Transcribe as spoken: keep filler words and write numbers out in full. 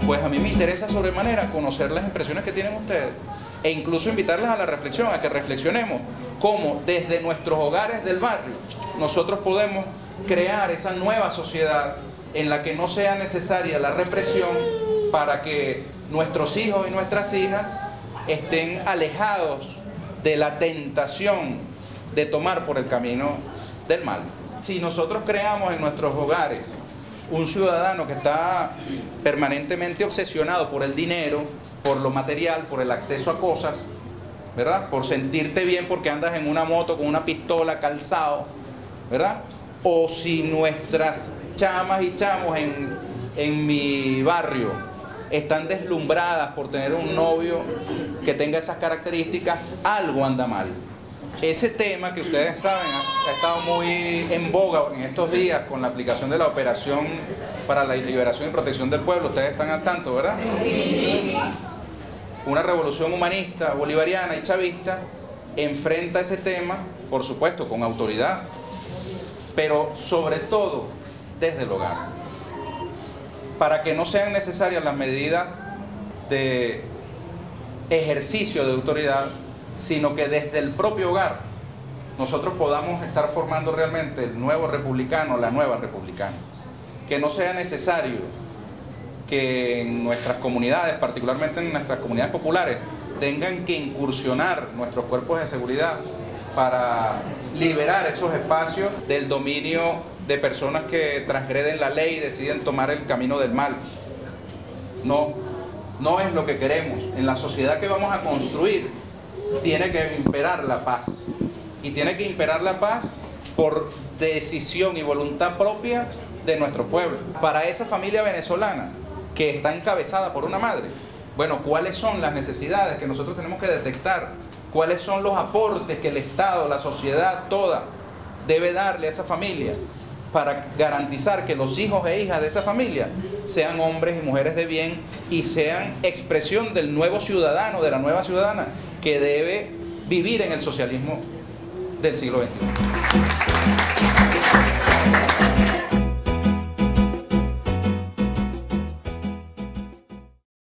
pues a mí me interesa sobremanera conocer las impresiones que tienen ustedes e incluso invitarlas a la reflexión, a que reflexionemos cómo desde nuestros hogares del barrio nosotros podemos crear esa nueva sociedad en la que no sea necesaria la represión para que nuestros hijos y nuestras hijas estén alejados de la tentación de tomar por el camino del mal. Si nosotros creamos en nuestros hogares un ciudadano que está permanentemente obsesionado por el dinero, por lo material, por el acceso a cosas, ¿verdad? Por sentirte bien porque andas en una moto con una pistola, calzado, ¿verdad? O si nuestras chamas y chamos en, en mi barrio están deslumbradas por tener un novio que tenga esas características, algo anda mal. Ese tema que ustedes saben ha, ha estado muy en boga en estos días con la aplicación de la Operación para la Liberación y Protección del Pueblo. Ustedes están al tanto, ¿verdad? Sí. Una revolución humanista, bolivariana y chavista enfrenta ese tema, por supuesto, con autoridad, pero sobre todo desde el hogar, para que no sean necesarias las medidas de ejercicio de autoridad, sino que desde el propio hogar nosotros podamos estar formando realmente el nuevo republicano, la nueva republicana. Que no sea necesario que en nuestras comunidades, particularmente en nuestras comunidades populares, tengan que incursionar nuestros cuerpos de seguridad para liberar esos espacios del dominio de personas que transgreden la ley y deciden tomar el camino del mal. No, no es lo que queremos. En la sociedad que vamos a construir tiene que imperar la paz, y tiene que imperar la paz por decisión y voluntad propia de nuestro pueblo. Para esa familia venezolana que está encabezada por una madre, bueno, ¿cuáles son las necesidades que nosotros tenemos que detectar? ¿Cuáles son los aportes que el Estado, la sociedad toda debe darle a esa familia para garantizar que los hijos e hijas de esa familia sean hombres y mujeres de bien y sean expresión del nuevo ciudadano, de la nueva ciudadana que debe vivir en el socialismo del siglo veintiuno?